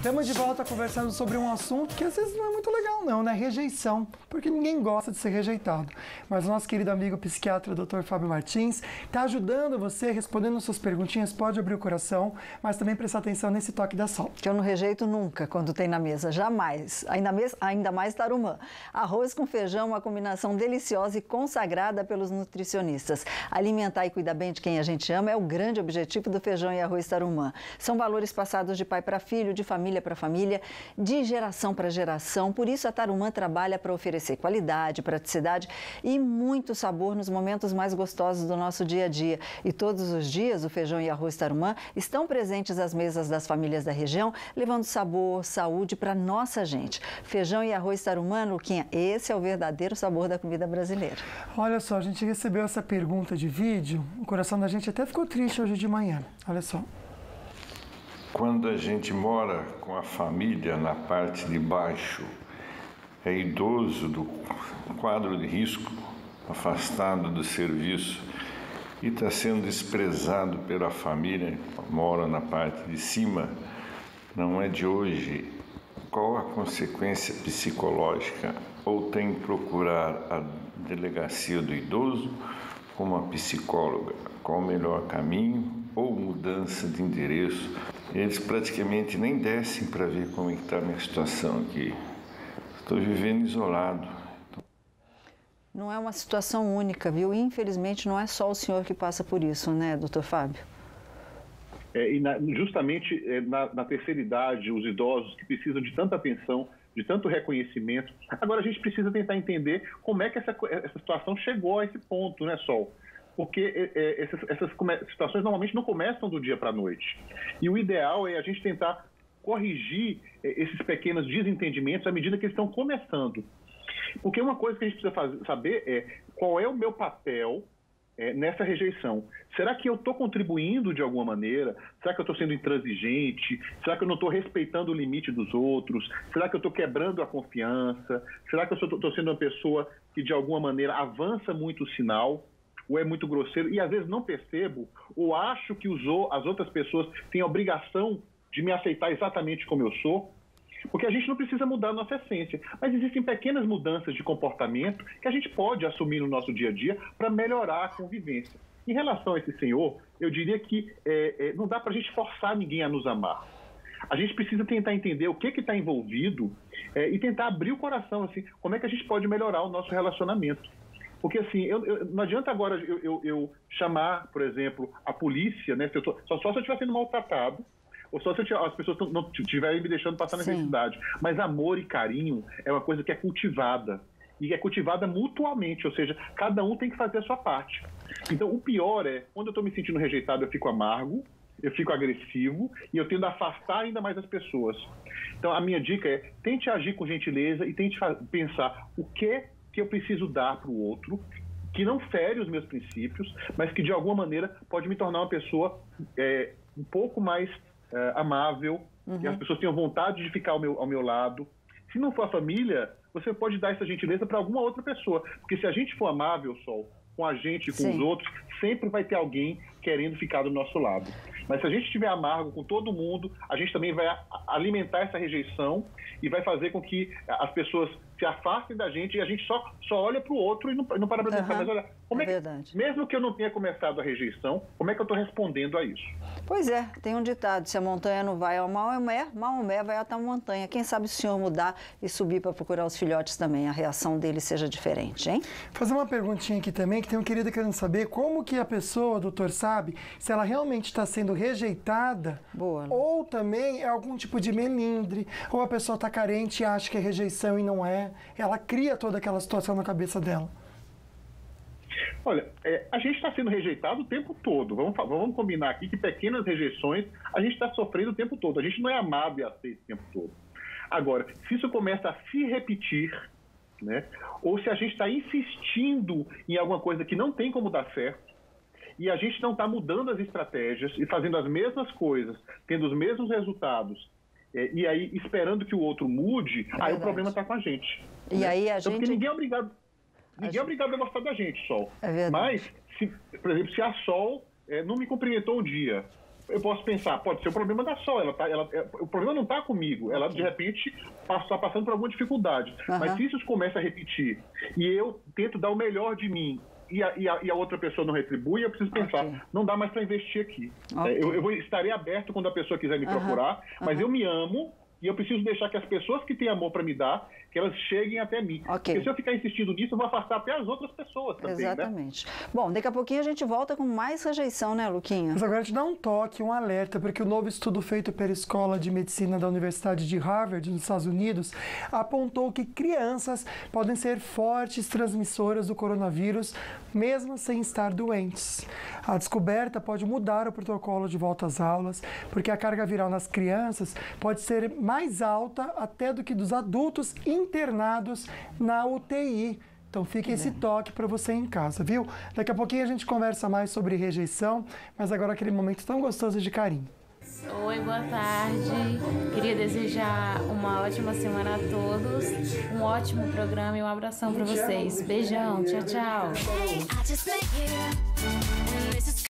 Estamos de volta conversando sobre um assunto que às vezes não é muito legal não, né? Rejeição, porque ninguém gosta de ser rejeitado. Mas o nosso querido amigo psiquiatra, Dr. Fábio Martins, está ajudando você, respondendo suas perguntinhas, pode abrir o coração, mas também prestar atenção nesse toque da Sol. Que eu não rejeito nunca quando tem na mesa, jamais. Ainda mais tarumã. Arroz com feijão, uma combinação deliciosa e consagrada pelos nutricionistas. Alimentar e cuidar bem de quem a gente ama é o grande objetivo do feijão e arroz tarumã. São valores passados de pai para filho, de família para família, de geração para geração. Por isso, a Tarumã trabalha para oferecer qualidade, praticidade e muito sabor nos momentos mais gostosos do nosso dia a dia. E todos os dias, o feijão e arroz Tarumã estão presentes às mesas das famílias da região, levando sabor, saúde para nossa gente. Feijão e arroz Tarumã, Luquinha, esse é o verdadeiro sabor da comida brasileira. Olha só, a gente recebeu essa pergunta de vídeo, o coração da gente até ficou triste hoje de manhã. Olha só. Quando a gente mora com a família na parte de baixo, é idoso do quadro de risco, afastado do serviço e está sendo desprezado pela família, mora na parte de cima, não é de hoje. Qual a consequência psicológica? Ou tem que procurar a delegacia do idoso ou uma psicóloga? Qual o melhor caminho ou mudança de endereço? Eles praticamente nem descem para ver como está a minha situação aqui. Estou vivendo isolado. Não é uma situação única, viu? Infelizmente, não é só o senhor que passa por isso, né, doutor Fábio? Justamente na terceira idade, os idosos que precisam de tanta atenção, de tanto reconhecimento. Agora, a gente precisa tentar entender como é que essa situação chegou a esse ponto, né, Sol? Porque essas situações normalmente não começam do dia para a noite. E o ideal é a gente tentar corrigir esses pequenos desentendimentos à medida que eles estão começando. Porque uma coisa que a gente precisa saber é qual é o meu papel nessa rejeição. Será que eu estou contribuindo de alguma maneira? Será que eu estou sendo intransigente? Será que eu não estou respeitando o limite dos outros? Será que eu estou quebrando a confiança? Será que eu estou sendo uma pessoa que de alguma maneira avança muito o sinal? Ou é muito grosseiro, e às vezes não percebo, ou acho que as outras pessoas têm a obrigação de me aceitar exatamente como eu sou, porque a gente não precisa mudar a nossa essência, mas existem pequenas mudanças de comportamento que a gente pode assumir no nosso dia a dia para melhorar a convivência. Em relação a esse senhor, eu diria que não dá para a gente forçar ninguém a nos amar. A gente precisa tentar entender o que está envolvido e tentar abrir o coração, assim, como é que a gente pode melhorar o nosso relacionamento. Porque, assim, não adianta agora eu chamar, por exemplo, a polícia, né? Só se eu estiver sendo maltratado, ou só se as pessoas não estiverem me deixando passar necessidade. Mas amor e carinho é uma coisa que é cultivada. E é cultivada mutuamente, ou seja, cada um tem que fazer a sua parte. Então, o pior é, quando eu estou me sentindo rejeitado, eu fico amargo, eu fico agressivo e eu tendo a afastar ainda mais as pessoas. Então, a minha dica é, tente agir com gentileza e tente pensar o que eu preciso dar para o outro, que não fere os meus princípios, mas que de alguma maneira pode me tornar uma pessoa um pouco mais amável, que as pessoas tenham vontade de ficar ao meu lado. Se não for a família, você pode dar essa gentileza para alguma outra pessoa, porque se a gente for amável, Sol, com a gente e com os outros, sempre vai ter alguém querendo ficar do nosso lado. Mas se a gente estiver amargo com todo mundo, a gente também vai alimentar essa rejeição e vai fazer com que as pessoas se afastem da gente e a gente só olha para o outro e não para para pensar. Mas olha, como mesmo que eu não tenha começado a rejeição, como é que eu estou respondendo a isso? Pois é, tem um ditado, se a montanha não vai ao Maomé vai até a montanha. Quem sabe o senhor mudar e subir para procurar os filhotes também, a reação deles seja diferente, hein? Fazer uma perguntinha aqui também, que tem um querido querendo saber como que a pessoa, doutor, sabe se ela realmente está sendo rejeitada. Boa. Ou também é algum tipo de melindre, ou a pessoa está carente e acha que é rejeição e não é. Ela cria toda aquela situação na cabeça dela. Olha, a gente está sendo rejeitado o tempo todo. Vamos combinar aqui que pequenas rejeições a gente está sofrendo o tempo todo. A gente não é amado e aceito o tempo todo. Agora, se isso começa a se repetir, né, ou se a gente está insistindo em alguma coisa que não tem como dar certo, e a gente não está mudando as estratégias e fazendo as mesmas coisas, tendo os mesmos resultados, e aí esperando que o outro mude, aí o problema está com a gente. E aí a gente... Porque ninguém é obrigado a gostar da gente, Sol. É verdade. Mas, por exemplo, se a Sol não me cumprimentou um dia, eu posso pensar, pode ser o problema da Sol, o problema não está comigo, ela de repente está passando por alguma dificuldade. Mas se isso começa a repetir e eu tento dar o melhor de mim e a outra pessoa não retribui, eu preciso pensar, não dá mais para investir aqui. Eu estarei aberto quando a pessoa quiser me procurar, mas eu me amo e eu preciso deixar que as pessoas que têm amor para me dar, que elas cheguem até mim. Porque se eu ficar insistindo nisso, eu vou afastar até as outras pessoas também, Exatamente. Né? Bom, daqui a pouquinho a gente volta com mais rejeição, né, Luquinha? Mas agora te dá um toque, um alerta, porque o novo estudo feito pela Escola de Medicina da Universidade de Harvard, nos Estados Unidos, apontou que crianças podem ser fortes transmissoras do coronavírus, mesmo sem estar doentes. A descoberta pode mudar o protocolo de volta às aulas, porque a carga viral nas crianças pode ser mais alta até do que dos adultos internados na UTI. Então fica esse toque para você em casa, viu? Daqui a pouquinho a gente conversa mais sobre rejeição, mas agora aquele momento tão gostoso de carinho. Oi, boa tarde. Queria desejar uma ótima semana a todos, um ótimo programa e um abração para vocês. Beijão, tchau, tchau.